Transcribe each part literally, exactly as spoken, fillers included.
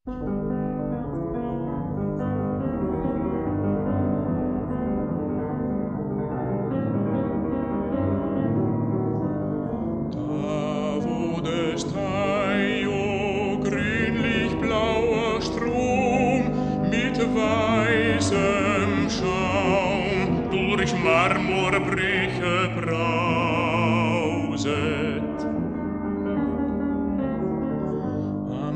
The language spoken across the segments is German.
weißem Schaum durch Marmorbrüche brauset. Am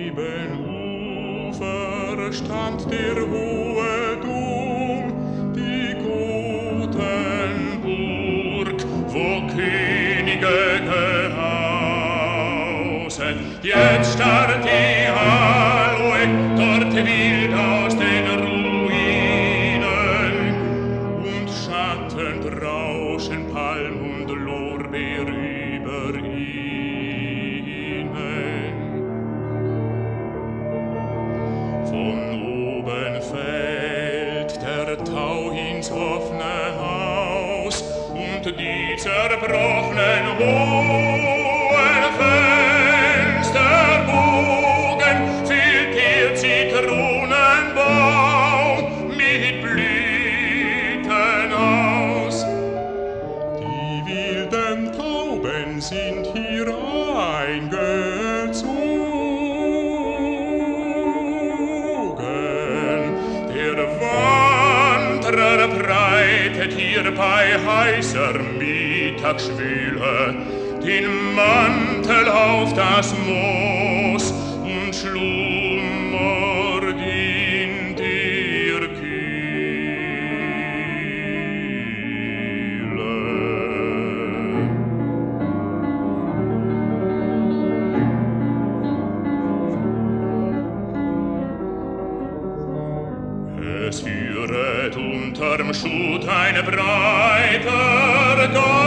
Riebenufer stand der hohe Dom, die Gotenburg, wo Könige gehauset. Jetzt starrt die Aloe dort wild aus den Ruinen und schattend rauschen Palm und Lorbeer über ihnen. Von oben fällt der Tau ins offene Haus und die zerbrochenen hohen Fensterbogen füllt der Zitronenbaum mit Blüten aus. Die wilden Tauben sind hier eingezogen. Der Wanderer breitet hier bei heißer Mittagsschwüle den Mantel auf das Moos und schlummert in der Kühle. Es führet unterm Schutt ein breiter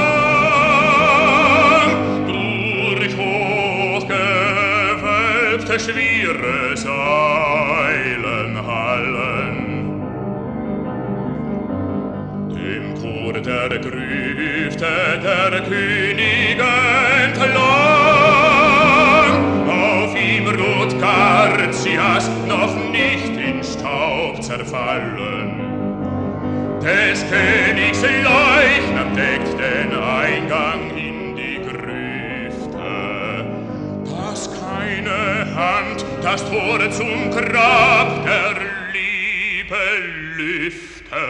Gang durch hochgewölbte schwere Säulenhallen. Dem Chor der Grüfte der Könige entlang, auf ihm ruht Garcias noch nicht in Staub zerfallen. Des Königs Leichnam deckt den Eingang in die Grüfte, dass keine Hand das Tor zum Grab der Liebe lüfte.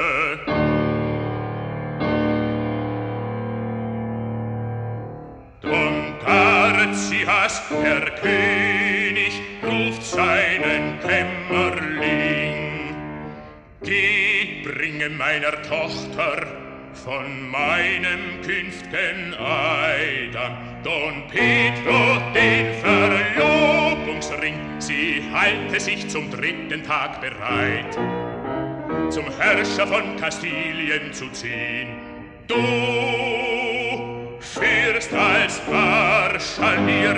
Don Garcias, der König, ruft seinen Kämmerling: Geh, bringe meiner Tochter von meinem künft'gen Eid an Don Pedro den Verlobungsring. Sie halte sich zum dritten Tag bereit, zum Herrscher von Kastilien zu ziehen. Du Fürst als Marschall mir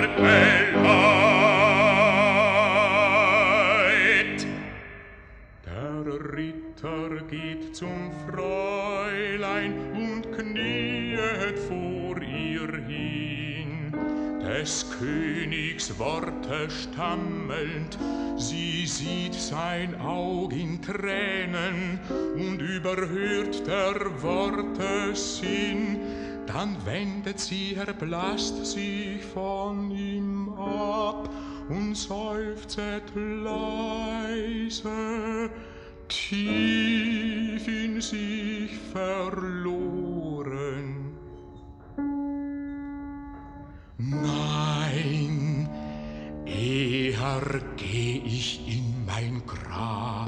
geleit. Der Ritter geht zum Fräulein und kniet vor ihr hin, des Königs Worte stammelnd. Sie sieht sein Aug in Tränen und überhört der Worte Sinn. Dann wendet sie, erblasst sich von ihm ab und seufzet leise, tief in sich verloren. Nein, eher geh ich in mein Grab.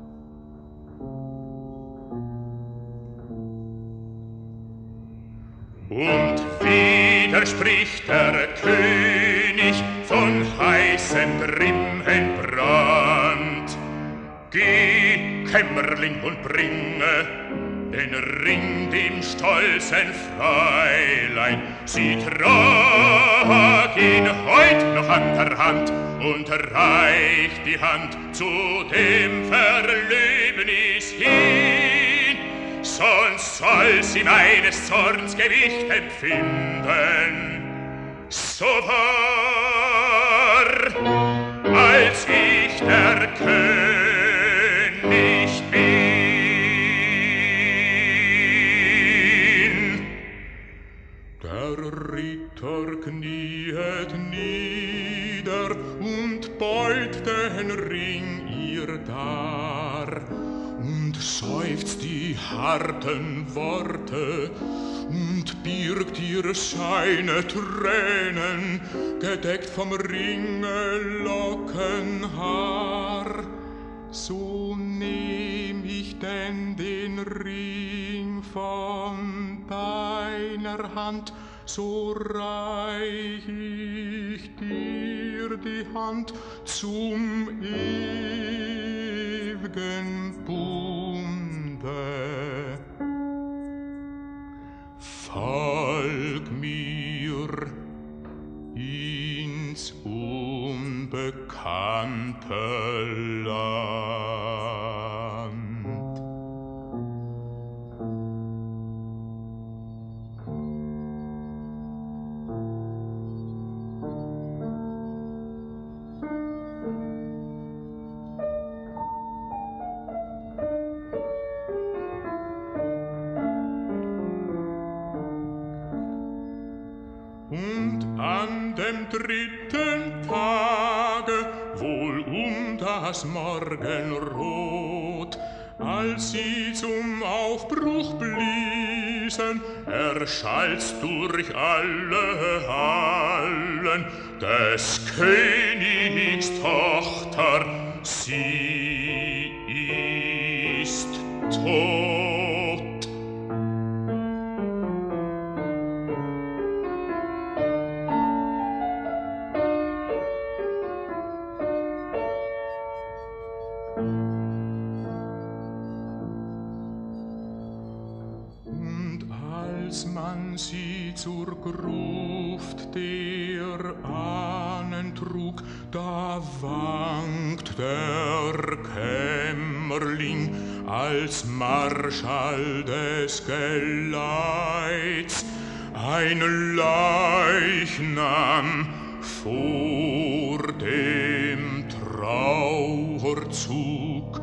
Und wieder spricht der König von heißem Grimm entbrannt: Geh, Kämmerling, und bringe den Ring dem stolzen Fräulein. Sie trag ihn heut noch an der Hand und reicht die Hand zu dem Verlöbnis hin. Sonst soll sie meines Zorns Gewicht empfinden, so wahr als ich beut den Ring ihr dar und seufzt die harten Worte und birgt ihr seine Tränen, gedeckt vom Ringe Lockenhaar. So nehm ich denn den Ring von deiner Hand, so reich ich dir die Hand zum ew'gen Bunde. Folg mir ins unbekannte Land. Und an dem dritten Tage, wohl um das Morgenrot, als sie zum Aufbruch bliesen, erschallt's durch alle Hallen des Königs Tochter, sie ist tot. Als man sie zur Gruft der Ahnen trug, da wankt der Kämmerling als Marschall des Geleits ein Leichnam vor dem Trauerzug.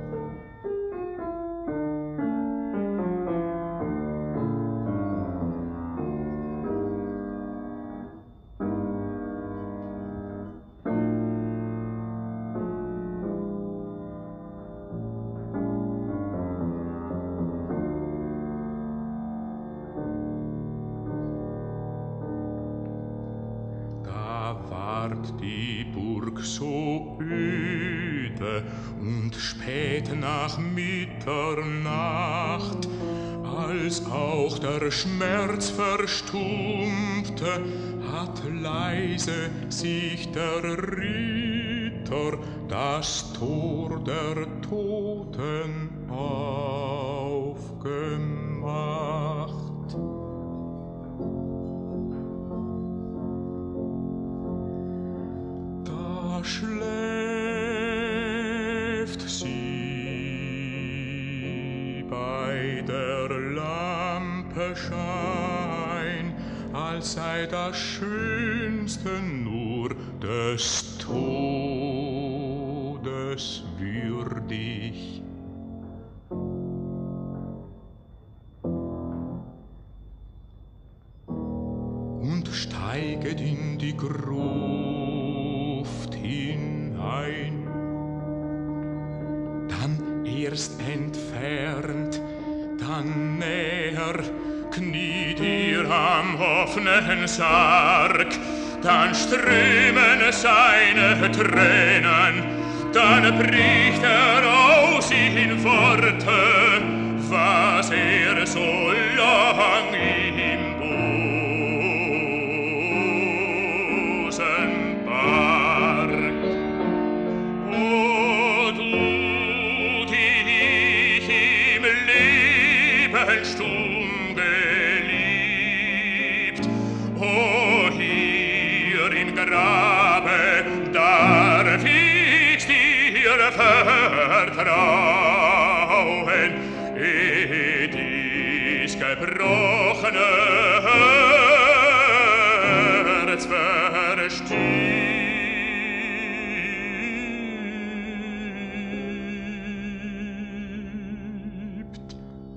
Die Burg so öde und spät nach Mitternacht, als auch der Schmerz verstummte, hat leise sich der Ritter das Tor der Toten aufgemacht. Schläft sie bei der Lampe Schein, als sei das Schönste nur des Todes würdig. Und steiget in die Gruft hinein, dann erst entfernt, dann näher, kniet ihr am offenen Sarg, dann strömen seine Tränen, dann bricht er aus in Worte, was er so lang im Busen barg. O du, die ich im Leben stumm geliebt, o hier im Grabe darf ich dir vertrauen, eh dies gebrochene Herz verstirbt.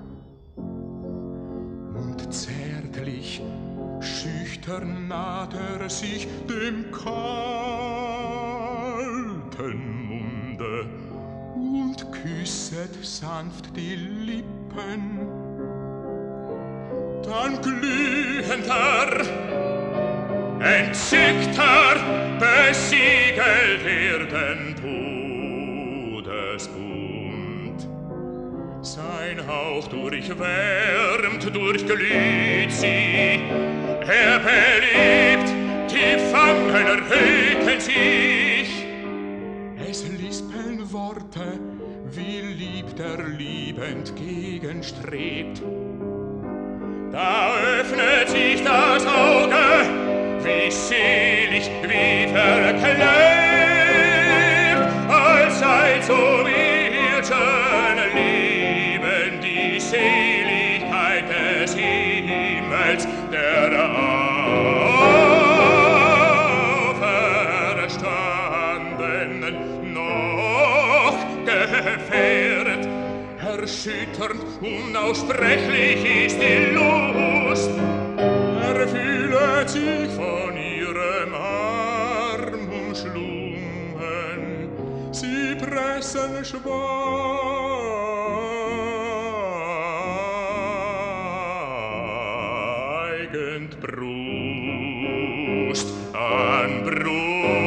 Und zärtlich, schüchtern naht er sich dem kalten Munde und küsset sanft die Lippen. Dann glühender, entzückter, besiegelt er den Todesbund. Sein Hauch durchwärmt, durchglüht sie, er belebt, die Fangen erhöhten sich. Es lispeln Worte, wie lieb der Lieb entgegenstrebt. Da öffnet sich das Auge, wie selig, wie verklebt, als sei zum irdschen Leben die Seligkeit des Himmels, der Auferstandenen noch gefährt. Erschütternd, unaussprechlich ist die Lust. Er fühlt sich von ihrem Arm umschlungen. Sie pressen schweigend Brust an Brust.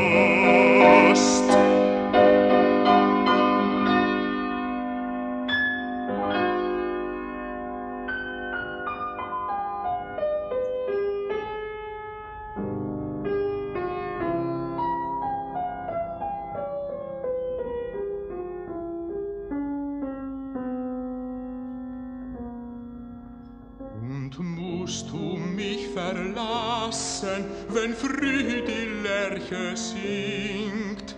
Musst du mich verlassen, wenn früh die Lerche singt?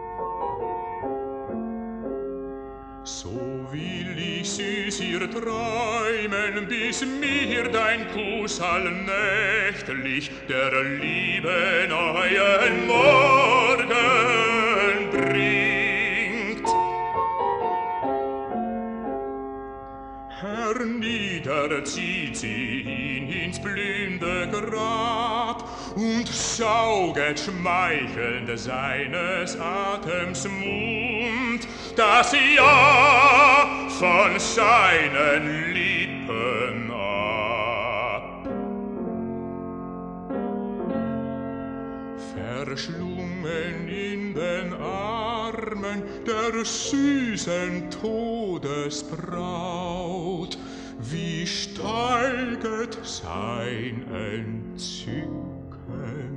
So will ich süß ihr träumen, bis mir dein Kuss allnächtlich der Liebe neuen Morgen bringt. Herniederzieht sie ihn ins blühende Grab und sauget schmeichelnd seines Atems Mund das Ja von seinen Lippen ab. Verschlungen in den Armen der süßen Todesbraut, wie steiget sein Entzücken.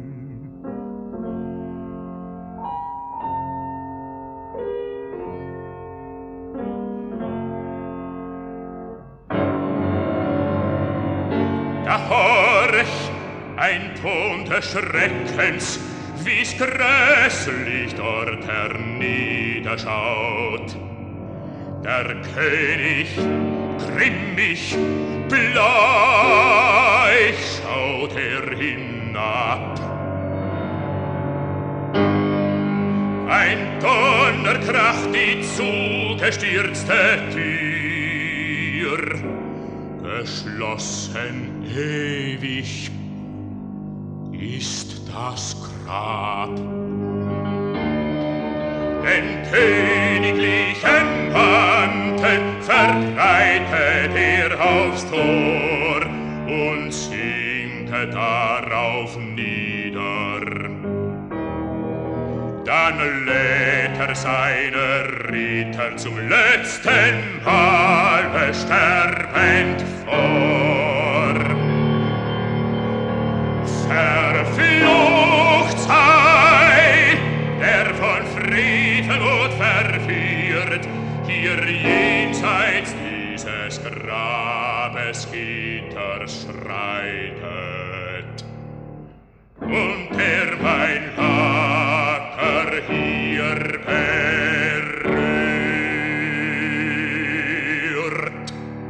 Da horch, ein Ton des Schreckens, wie's grässlich dort herniederschaut. Der König, grimmig, bleich, schaut er hinab. Ein Donner kracht die zugestürzte Tür, geschlossen ewig ist das Grab. Den königlichen Mantel verbreitet er aufs Tor und sinkt darauf nieder. Dann lädt er seine Ritter zum letzten Mal sterbend vor. Verflucht sei, der von Frevelmut verführt, hier jenseits dieses Grabes Gitters schreitet. Und der mein Lager hier berührt.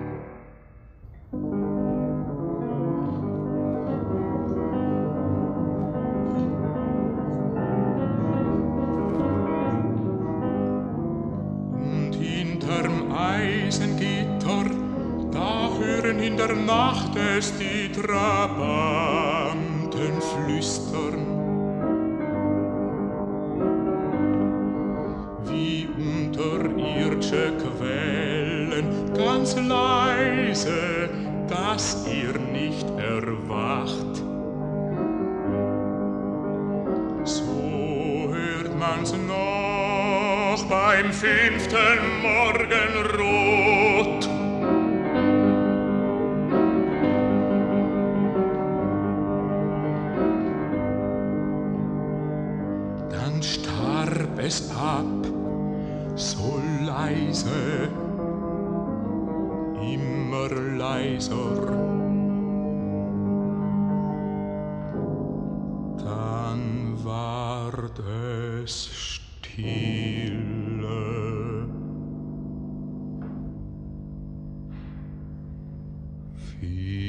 Und hinterm Eisengitter, da hören in der Nacht es die Trabanten flüstern. himmlische Quellen, ganz leise, dass ihr nicht erwacht. So hört man's noch beim fünften Morgenrot. Dann starb es ab, so leise, immer leiser. Dann ward es stille. Viel